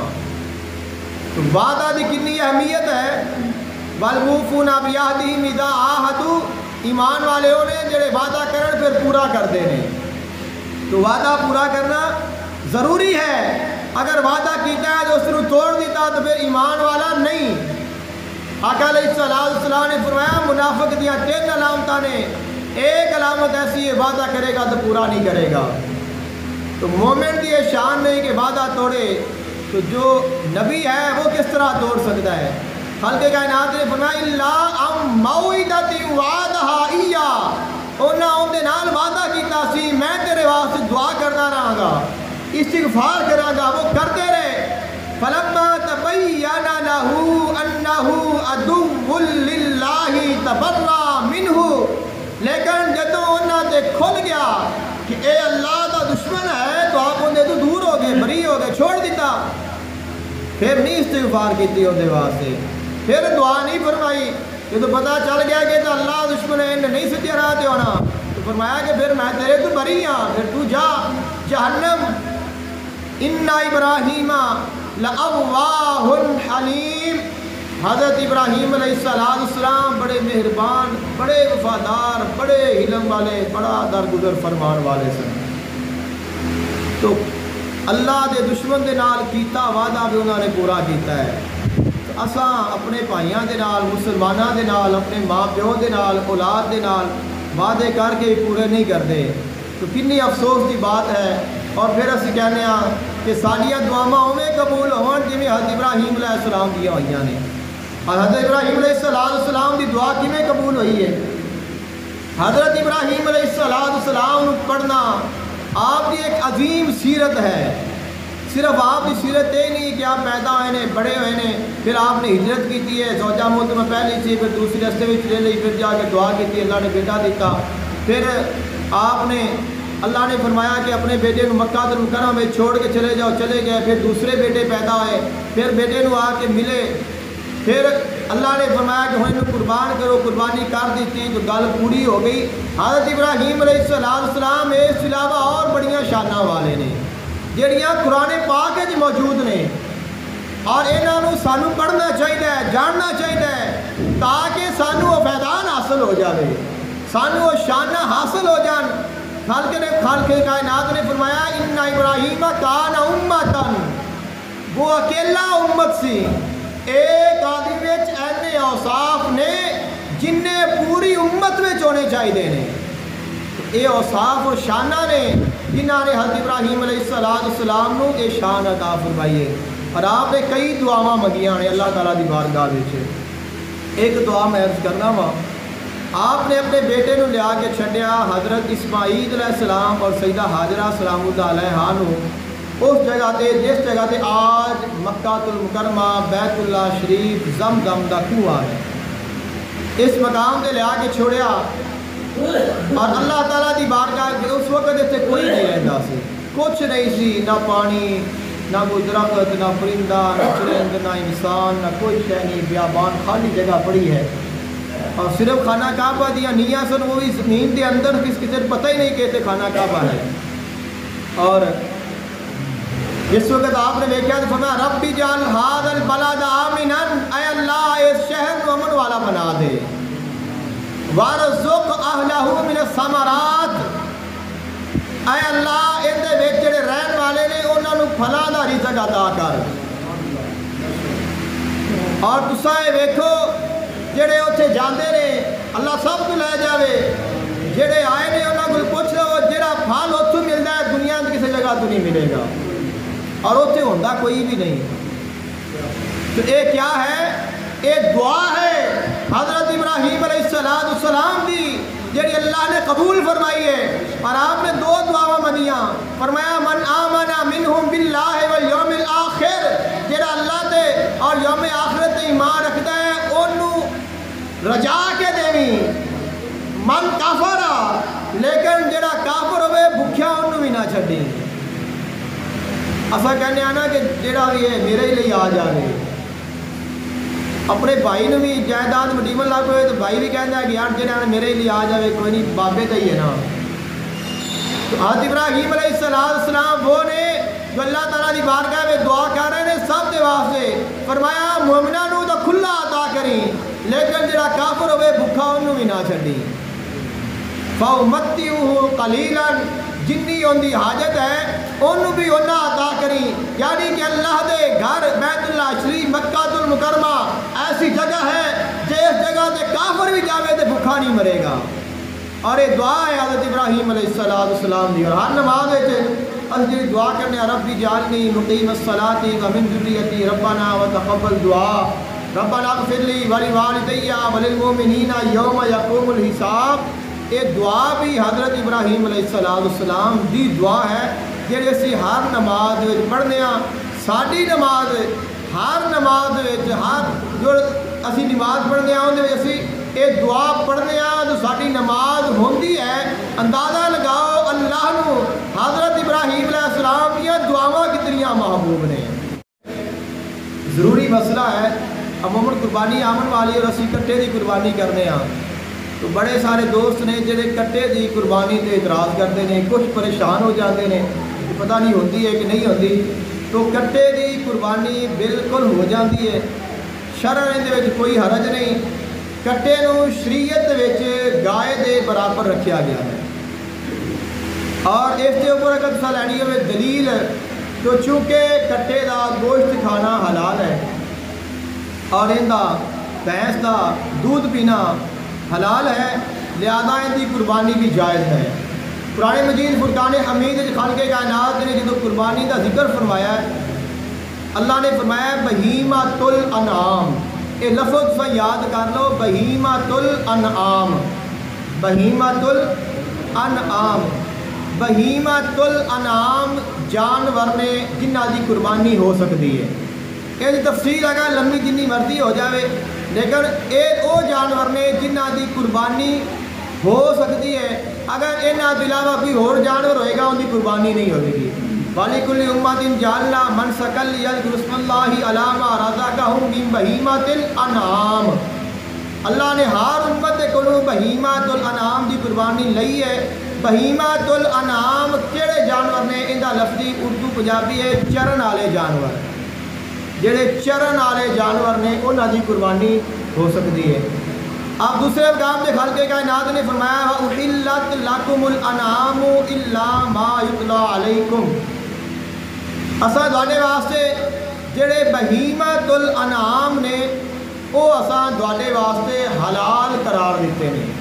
تو وعدہ دی کنی اہمیت ہے۔ والموفون بعہدہم اذا عاہدوا، ایمان والے ہونے جڑے وعدہ کرن پھر پورا کرتے ہیں، تو وعدہ پورا کرنا ضروری ہے۔ اگر وعدہ کیتا ہے تو اس کو توڑ دیتا تو پھر ایمان والا نہیں۔ آقا علیہ السلام نے فرمایا منافق دیا تین علامتاں نے، ایک علامت ایسی ہے وعدہ کرے گا تو پورا نہیں کرے گا۔ تو مومن کی یہ شان نہیں کہ وعدہ توڑے، تو جو نبی ہے وہ کس طرح توڑ سکتا ہے؟ خالق کائنات نے فرمایا الا عن موعدۃ وعدہا ایاہ، انہاں ان دے نال وعدہ کیتا سی میں تیرے واسطے دعا کرتا رہاں گا، استغفار کراں گا، وہ کرتے رہے۔ فلما تبین لہ انہ عدو للہ تبرأ منہ، لیکن جدوں انہاں تے کھل گیا کہ اے اللہ دا دشمن ہے تو آپ اندے تو دور ہو گئے، بری ہو گئے، چھوڑ دیتا، پھر نہیں استغفار کیتی اندے واسطے، پھر دعا نہیں فرمائی۔ جب پتہ چل گیا کہ تو اللہ دشمن ہے انہیں نہیں سچے راہ تے ہونا، تو فرمایا کہ پھر میں تیرے تو بری ہاں، پھر تو جا جہنم۔ ان ابراہیم لأواہ حلیم، حضرت ابراہیم علیہ السلام بڑے مہربان، بڑے وفادار، بڑے علم والے، بڑا درگزر فرمان والے سن۔ تو اللہ دے دشمن دے نال کیتا وعدہ بھی انہوں نے پورا کیتا ہے۔ تو اساں اپنے بھائیاں دے نال، مسلماناں دے نال، اپنے ماں پیو دے نال، اولاد دے نال وعدے کر کے پورے نہیں کرتے، تو کنی افسوس کی بات ہے۔ اور پھر اسی کہنے ہاں کہ ساڈیاں دعاواں اویں قبول ہون جویں حضرت ابراہیم علیہ السلام دیا ہوئیاں نے۔ اور حضرت ابراہیم علیہ السلام دی دعا کیویں قبول ہوئی ہے؟ حضرت ابراہیم علیہ السلام پڑھنا آپ کی ایک عظیم سیرت ہے۔ صرف آپ کی سیرت یہ نہیں کہ آپ پیدا ہوئے نے، بڑے ہوئے نے، پھر آپ نے ہجرت کی ہے، زوجہ موت میں پہلی تھی، پھر دوسری رستے میں چلے لی، پھر جا کے دعا کی، اللہ نے بیٹا دیتا، پھر آپ نے اللہ نے فرمایا کہ اپنے بیٹے کو مکہ المکرمہ میں چھوڑ کے چلے جاؤ، چلے گئے، پھر دوسرے بیٹے پیدا ہوئے، پھر بیٹے کو آ کے ملے، پھر اللہ نے فرمایا کہ انہیں قربان کرو، قربانی کر دیتی تو گل پوری ہو گئی۔ حضرت ابراہیم علیہ السلام اس علاوہ اور بڑیاں شاناں والے نے جڑیاں قرآن پاک وچ موجود نے، اور انہوں سانو پڑھنا چاہیے، جاننا چاہیے تاکہ سانو وہ فیضان حاصل ہو جائے، سانو وہ شانہ حاصل ہو جان۔ خالق نے خالق کائنات نے فرمایا ان ابراہیم کان امتن، وہ اکیلا امت سی، ایک آدمی وچ اینے اوصاف نے جن نے پوری امت وچ ہونے چاہیے نے۔ یہ اوصاف اور شانہ نے جنہاں نے حضرت ابراہیم علیہ السلام نو یہ شان عطا فرمائی ہے۔ اور آپ نے کئی دعاواں منگیاں نے اللہ تعالیٰ دی بارگاہ وچ۔ ایک دعا میں عرض کرنا وا، آپ نے اپنے بیٹے نو لیا کے چھڈیا حضرت اسماعیل علیہ السلام اور سیدہ حاجرہ سلام اللہ علیہا نو اس جگہ تے جس جگہ تے آج مکہ المکرمہ بیت اللہ شریف زمزم دا کنواں ہے، اس مقام تے لیا کے چھوڑیا، اور اللہ تعالیٰ دی بارگاہ اس وقت اتنے کوئی نہیں رہتا سی، کچھ نہیں سی، نہ پانی، نہ کوئی درخت، نہ پرندہ، نہ چرند، نہ انسان، نہ کوئی شے نہیں، بیابان خالی جگہ پڑی ہے، اور صرف خانہ کعبہ دیا نیاں سن، وہ بھی زمین کے اندر، کس کسی پتہ ہی نہیں کہتے خانہ کعبہ ہے۔ اور جس وقت آپ نے دیکھا تو فرمایا رب اجعل ھذا البلد آمنا، اے اللہ اس شہر کو امن والا بنا دے، وارزق اہلہ من الثمرات، اے اللہ ان دے وچ جڑے رہن والے نے انہاں نوں پھلاں دا رزق عطا کر۔ اور تساں اے ویکھو جڑے اتنے جاندے نے اللہ سب کو لے جاوے، جڑے آئے نے انہاں کو پوچھ لو جڑا پھل اتوں ملتا ہے دنیا جگہ تو نہیں ملے گا اور اتنے ہوتا کوئی بھی نہیں. تو یہ کیا ہے؟ یہ دعا ہے حضرت ابراہیم علیہ السلام کی جڑی اللہ نے قبول فرمائی ہے. اور آپ نے دو دعاواں منیاں. فرمایا من آمن منہم باللہ والیوم الآخر، جڑا اللہ تے اور یوم آخرت تے ایمان رکھتا ہے انہوں رجا کے دیویں. من کافر، لیکن جڑا کافر ہوئے بھکھیا انہوں بھی نہ چھڈی. اسا کہنے آنا کہ جڑا بھی ہے میرے ہی لیے آ جائے. اپنے بھائی نے بھی جائیداد مڈیمن لگ ہوئے تو بھائی بھی کہتا ہے کہ یار جنہیں میرے لیے آ جائے کوئی نہیں، بابے تو ہی ہے نا. تو حضرت ابراہیم علیہ السلام وہ نے جو اللہ تعالیٰ کی بارگاہ میں دعا کر رہے ہیں سب کے واسطے. فرمایا مومنہ نو تو کھلا عطا کریں لیکن جڑا کافر ہوئے بھکھا انہوں بھی نہ چھڈی. فَأُمَتِّعُهُ قَلِيلًا، جنی ان کی حاجت ہے انہوں بھی انہاں عطا کریں. یعنی کہ اللہ دے گھر بیت اللہ شریف مکہ المکرمہ ایسی جگہ ہے جس جگہ تے کافر بھی جاوے تے بھکھا نہیں مرے گا. اور یہ دعا ہے حضرت ابراہیم علیہ السلام دی. اور ہر نماز اسی دعا کرنے ربی جعلنی مقیم الصلاۃ ومن ذریتی ربنا وتقبل دعا ربنا اغفر لی ولوالدی وللمؤمنین یوم یقوم الحساب. یہ دعا بھی حضرت ابراہیم علیہ السلام دی دعا ہے جی اسی ہر نماز پڑھنے ہاں. ساری نماز ہر نماز ہر جو اسی نماز پڑھنے ہاں اندر اسی یہ دعا پڑھنے ہاں تو ساری نماز ہوندی ہے. اندازہ لگاؤ اللہ نو حضرت ابراہیم علیہ السلام دیا دعاواں کتنیاں محبوب نے. ضروری مسئلہ ہے عموماً قربانی آمن والی اور اسی کٹے دی قربانی کرنے ہاں تو بڑے سارے دوست نے جڑے کٹے دی قربانی تے اعتراض کرتے ہیں، کچھ پریشان ہو جاتے ہیں کہ پتہ نہیں ہوتی ہے کہ نہیں ہوتی. تو کٹے دی قربانی بالکل ہو جاتی ہے، شرع دے وچ کوئی حرج نہیں. کٹے نو شریعت وچ گائے دے برابر رکھیا گیا ہے. اور اس کے اوپر اگر تسا لینی ہوئے دلیل تو چونکہ کٹے دا گوشت کھانا حلال ہے اور ان دا بھینس دا دودھ پینا حلال ہے لہذا ان کی قربانی بھی جائز ہے. قرآن مجید فرقان حمید خالق کائنات نے جدو قربانی کا ذکر فرمایا ہے اللہ نے فرمایا بہیمۃ الانعام. یہ لفظ سے یاد کر لو، بہیمۃ الانعام. بہیمۃ الانعام بہیمۃ الانعام جانور نے جنہ کی قربانی ہو سکتی ہے. یہ تفصیل اگر لمبی جنی مرضی ہو جاوے لیکن یہ وہ جانور نے جنہ کی قربانی ہو سکتی ہے. اگر یہاں کے علاوہ کوئی اور جانور ہوئے گا ان کی قربانی نہیں ہوئے گی. وَلِكُلِّ أُمَّةٍ جَعَلْنَا مَنْسَكًا لِيَذْكُرُوا اسْمَ اللَّهِ عَلَىٰ مَا رَزَقَهُم مِّن بَهِيمَةِ الْأَنْعَامِ. اللہ نے ہر امت کو بہیمۃ الانعام کی قربانی لئی ہے. بہیمۃ الانعام کہڑے جانور نے؟ ان کا لفظی اردو پنجابی ہے چرن والے جانور. جڑے چرن والے جانور نے انہوں کی قربانی ہو سکتی ہے. اب دوسرے مقام سے خالق کائنات نے فرمایا وَأُحِلَّتْ لَكُمُ الْأَنْعَامُ إِلَّا مَا يُتْلَىٰ عَلَيْكُمْ. اساں تواڈے واسطے جڑے بہیمۃ الانعام نے وہ اساں تواڈے واسطے حلال قرار دیتے ہیں.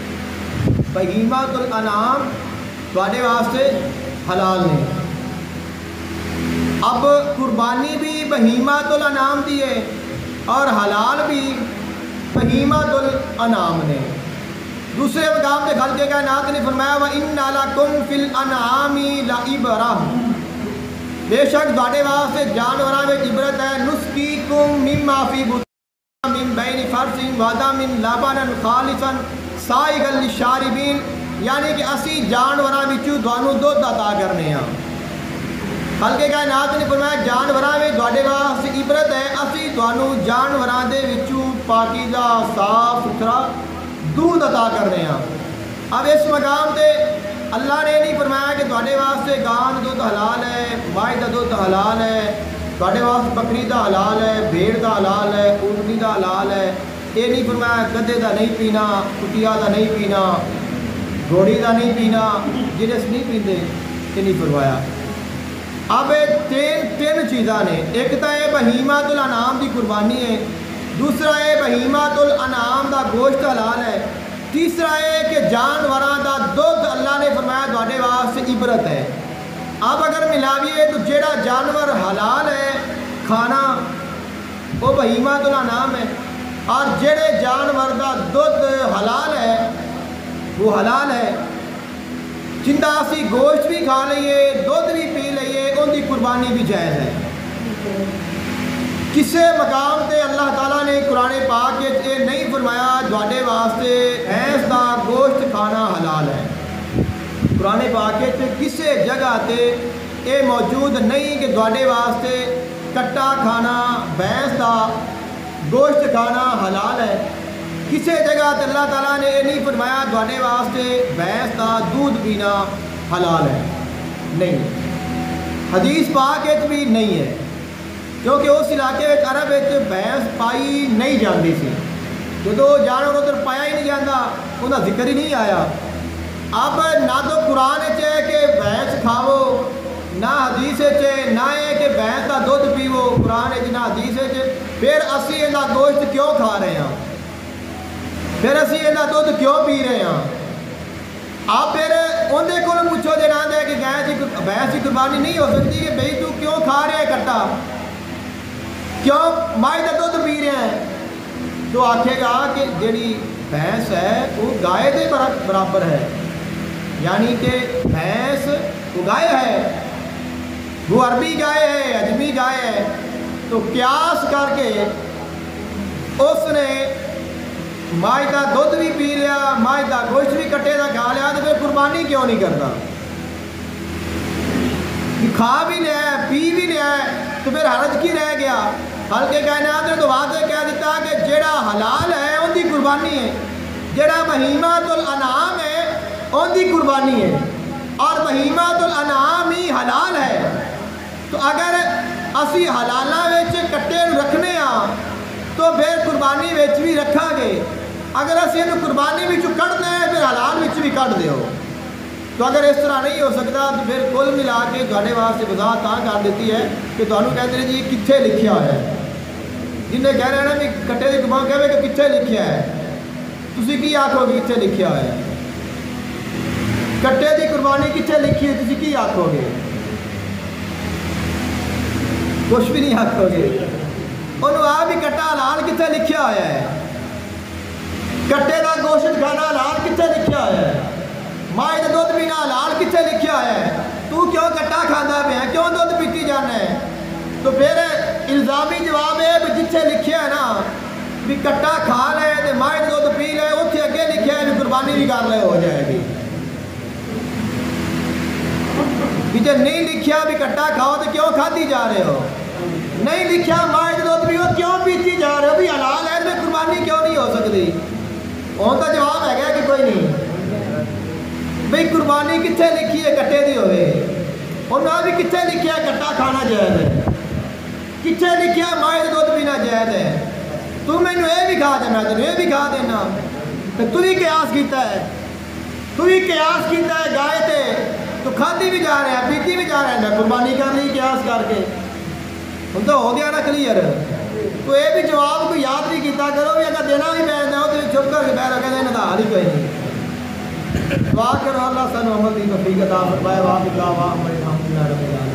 بہیمۃ الانعام تواڈے واسطے حلال نے. اب قربانی بھی بہیمۃ الانعام دی ہے اور حلال بھی بہیمۃ الانعام نے. دوسرے مقام سے خالق کائنات نے فرمایا وَإِنَّ لَكُمْ فِي الْأَنْعَامِ لَعِبْرَةً. بے شک تواڈے واسطے جانوراں وچ عبرت ہے. نُسْقِيكُم مِّمَّا فِي بُطُونِهَا مِن بَيْنِ فَرْثٍ وَدَمٍ لَبَنًا خَالِصًا سَائِغًا لِلشَّارِبِينَ. یعنی کہ اسی جانوراں وچوں تانوں دودھ عطا کرنے ہاں. خالق کائنات نے فرمایا جانوراں وچ تواڈے واسطے عبرت ہے. اسی تانوں جانوراں دے وچوں پاکیزہ صاف ستھرا دودھ عطا کرنے ہاں. اب اس مقام تے اللہ نے نہیں فرمایا کہ تواڈے واسطے گاں دا دودھ حلال ہے، مائی دا دودھ حلال ہے، تواڈے واسطے بکری دا حلال ہے، بھیڑ دا حلال ہے، اونٹنی دا حلال ہے. یہ نہیں فرمایا گدے دا نہیں پینا، کٹیا دا نہیں پینا، گھوڑی دا نہیں پینا، جنس نہیں پیندے، یہ نہیں فرمایا. اب تین تین چیزاں نے. ایک تو یہ بہیمۃ الانعام کی قربانی ہے، دوسرا یہ بہیمۃ الانعام دا گوشت حلال ہے، تیسرا یہ کہ جانوراں دا دودھ اللہ نے فرمایا تواڈے واسطے عبرت ہے. اب اگر ملاویے تو جیڑا جانور حلال ہے کھانا وہ بہیمہ تو نام ہے، اور جڑے جانور دا دودھ حلال ہے وہ حلال ہے، جندہ اسی گوشت بھی کھا لئیے دودھ بھی پی لئیے ان کی قربانی بھی جائز ہے۔ کسے مقام تے اللہ تعالیٰ نے قرآن پاک یہ نہیں فرمایا جواڈے واسطے بھینس دا گوشت کھانا حلال ہے۔ قرآن پاک کسے جگہ تے یہ موجود نہیں کہ جواڈے واسطے کٹا کھانا بھینس دا گوشت کھانا حلال ہے۔ کسی جگہ تے اللہ تعالیٰ نے یہ نہیں فرمایا جواڈے واسطے بھینس دا دودھ پینا حلال ہے، نہیں، حدیث پاک بھی نہیں ہے، کیونکہ اس علاقے میں عرب بھینس پائی نہیں جاندی سی، جدو جانور ادھر پایا ہی نہیں جاتا انہاں ذکر ہی نہیں آیا۔ اب نہ تو قرآن ہے کہ بھینس کھاو، نہ حدیث ہے نہ ہے کہ بھینس کا دودھ پیو، قرآن ہے نہ حدیث ہے، پھر اسی یہ گوشت کیوں کھا رہے ہیں، پھر اسی یہ دودھ کیوں پی رہے ہیں؟ آپ پھر اندر کو پوچھو دے نہ دے کہ بھینس کی قربانی نہیں ہو سکتی کہ بھئی تو کیوں کھا رہے ہیں کٹا، کیوں مائی کا دودھ پی رہے ہیں؟ تو آکھے گا کہ جڑی بھینس ہے وہ گائے دے برابر ہے، یعنی کہ بھینس وہ گائے ہے، وہ عربی گائے ہے اجمی گائے ہے، تو قیاس کر کے اس نے مائی کا دودھ بھی پی لیا، مائی کا گوشت بھی کٹے دا کھا لیا، تو پھر قربانی کیوں نہیں کرتا؟ کھا بھی لیا ہے پی بھی لیا ہے تو پھر حرج کی رہ گیا؟ ہلکے کائنات نے تو واضح کہہ دیتا کہ جیڑا حلال ہے ان کی قربانی ہے، جیڑا بہیمۃ الانعام ہے ان کی قربانی ہے، اور بہیمۃ الانعام ہی حلال ہے۔ تو اگر اسی حلالہ وچ کٹے رکھنے ہاں تو پھر قربانی وچ بھی رکھا گے، اگر اسی یہ قربانی وچ کٹنا ہے پھر حلال وچ بھی کٹ دیو۔ تو اگر اس طرح نہیں ہو سکتا تو پھر کل ملا کے تھوڑے واسطے وضاحت تاں کر دیتی ہے کہ تمہیں کہتے ہیں جی کتنے لکھیا ہے، جنہیں کہہ رہے ہیں نا بھی کٹے کی قربانی کہے کہ کتنے لکھیا ہے، تسی کی آکھو گے کتنے لکھیا ہے؟ کٹے کی قربانی کتنے لکھی ہے تسی کی آکھو گے؟ کچھ بھی نہیں آکھو گے۔ انہوں آ بھی کٹا حلال کتنے لکھیا ہوا ہے، کٹے کا گوشت کھانا حلال کتنے لکھیا ہوا ہے، مائی کا دودھ پینا حلال کتنے لکھیا ہوا ہے، تو کیوں کٹا کھانا پہ ہے، کیوں دودھ پیتی جانا ہے؟ تو پھر الزامی جواب ہے بھی جتنے لکھیا ہے نا بھی کٹا کھا لے تو مائی کا دودھ پی لے، اتنے اگے لکھیا ہے بھی قربانی بھی کر لے ہو جائے گی۔ جی نہیں لکھیا بھی کٹا کھاؤ تو کیوں کھاتی جا رہے ہو؟ نہیں لکھیا مائی دودھ پیو کیوں پیتی جا رہے ہو؟ بھی حلال ہے میں قربانی کیوں نہیں ہو سکتی؟ ان کا جواب ہے گیا کہ کوئی نہیں، بھئی قربانی کتنے لکھی ہے کٹے دی ہوئے، انہوں نے بھی کتنے لکھیا ہے کٹا کھانا جائز ہے، کتنے لکھیا ہے مائی دودھ پینا جائز ہے، تو میں نے یہ بھی کھا دینا تو یہ بھی کھا دینا، تو بھی قیاس کیتا ہے، تو بھی قیاس کیتا ہے گائے تے تو کھاتی بھی جا رہے ہیں پیتی بھی جا رہے ہیں، میں قربانی کر لی قیاس کر کے، ہم تو ہو گیا نا کلیئر۔ تو یہ بھی جواب کو یاد بھی کیتا کرو بھی اگر دینا بھی پہننا ہو تو چھپ کر کے بہر رکھے دینا تھا حال ہی کوئی نہیں۔ دعا کرو اللہ سن محمد دی توفیق عطا فرمائے، واہ اللہ واہ الحمدللہ رب العالمین۔